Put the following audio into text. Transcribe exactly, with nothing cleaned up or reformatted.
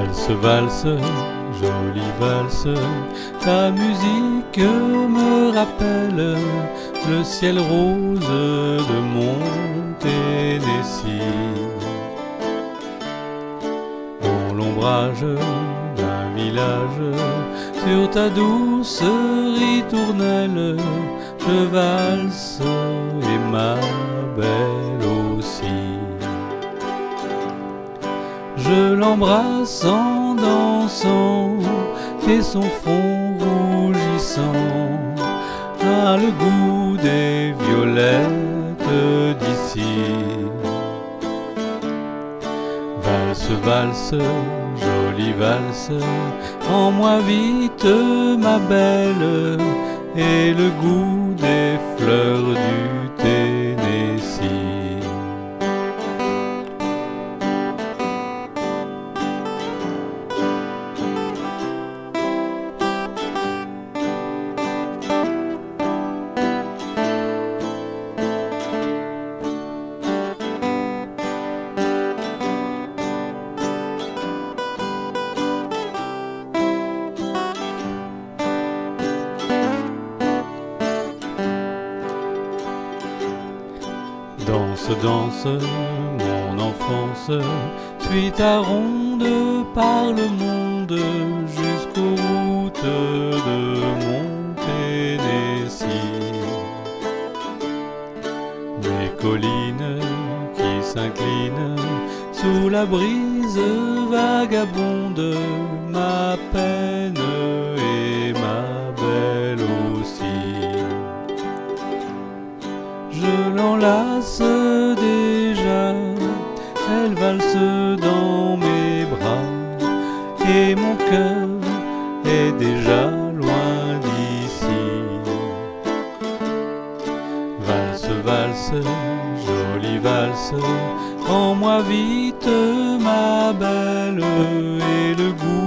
Valse, valse, jolie valse, ta musique me rappelle le ciel rose de mon Tennessee. Dans l'ombrage d'un village, sur ta douce ritournelle, je valse et ma belle aussi. Je l'embrasse en dansant et son front rougissant a le goût des violettes d'ici. Valse, valse, jolie valse, en moi vite ma belle, et le goût des fleurs du Tennessee. Danse, danse, mon enfance, suis ta ronde par le monde jusqu'aux routes de mon Tennessee. Des collines qui s'inclinent sous la brise vagabonde, ma peine et ma belle aussi. Je l'enlace déjà, elle valse dans mes bras, et mon cœur est déjà loin d'ici. Valse, valse, jolie valse, rends-moi vite ma belle, et le goût